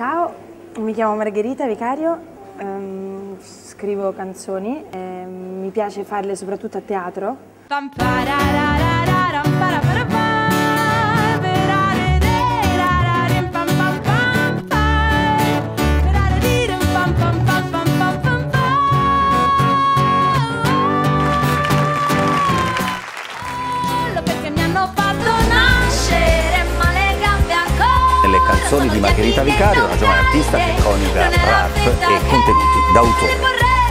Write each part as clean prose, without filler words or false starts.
Ciao, mi chiamo Margherita Vicario, scrivo canzoni, mi piace farle soprattutto a teatro. Nelle canzoni di Margherita Vicario, una giovane artista che coniuga rap e contenuti d'autore.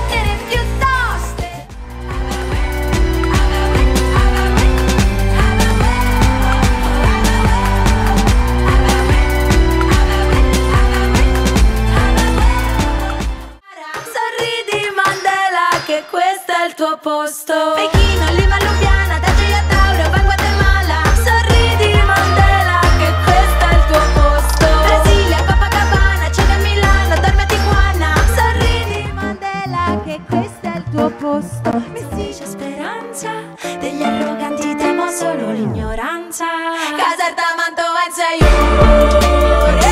Sorridi Mandela che questo è il tuo posto. Pechino, Lima, Lubiana, da Gioia Tauro, va in Guatemala. Sorridi Mandela che questo è il tuo posto. Brasilia, Copacabana, cena a Milano, dormi a Tijuana. Sorridi Mandela che questo è il tuo posto. Mesticia speranza, degli arroganti temo solo l'ignoranza. Caserta, Mantova, Ensaiore.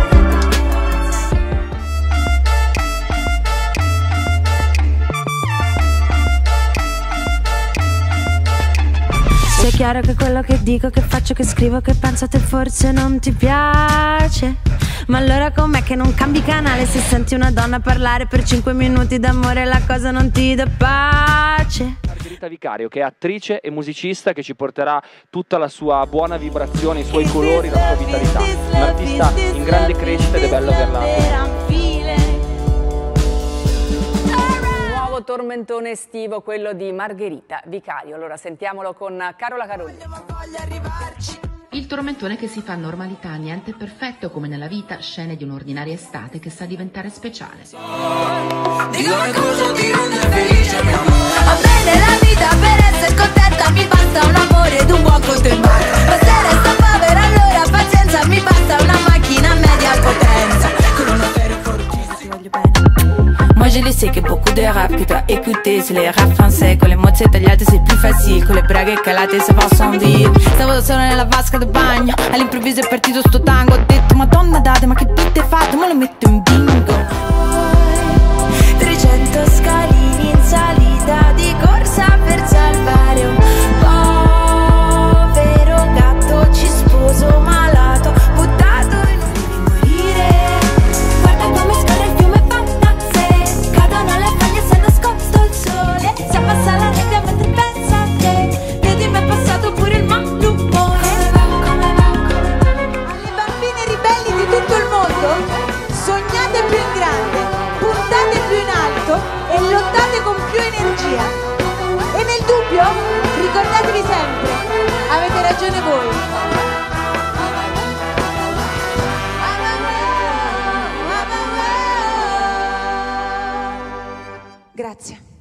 Se è chiaro che quello che dico, che faccio, che scrivo, che penso a te forse non ti piace, ma allora com'è che non cambi canale se senti una donna parlare per 5 minuti d'amore la cosa non ti dà pace? Margherita Vicario, che è attrice e musicista, che ci porterà tutta la sua buona vibrazione, i suoi colori, la sua vitalità. Un'artista in grande crescita ed è bello averla. Nuovo tormentone estivo, quello di Margherita Vicario. Allora sentiamolo con Carola Carolini. Il tormentone che si fa normalità, niente è perfetto come nella vita, scene di un'ordinaria estate che sa diventare speciale. Dimmi cosa ti rende felice, mio amore. A bene la vita per essere contenta mi basta un amore ed un buon contemplare. Ma se resto povera allora pazienza, mi basta una macchina a media potenza con un affare fortissimo. Moi je le sais que beaucoup de rap que t'as écouté c'est les rap français. Con le mozze tagliate c'est plus facile, con le braghe calate ça va sans dire. Stavo solo nella vasca del bagno, all'improvviso è partito sto tango. Ho detto madonna date ma che tutte hai fatto, ma lo metto in bingo. 300 scalini in salita di corsa per salvare un povero gatto cisposo malato buttato in un di morire. Guarda come scorre il fiume fantasie, cadono le foglie se nascosto il sole. Si abbassa la nebbia mentre pensa a te, vedi mi è passato pure il malumore. Alle bambine ribelli di tutto il mondo, sognate più in grande, puntate più in alto e lottate con più energia. E nel dubbio, ricordatevi sempre, avete ragione voi. Grazie.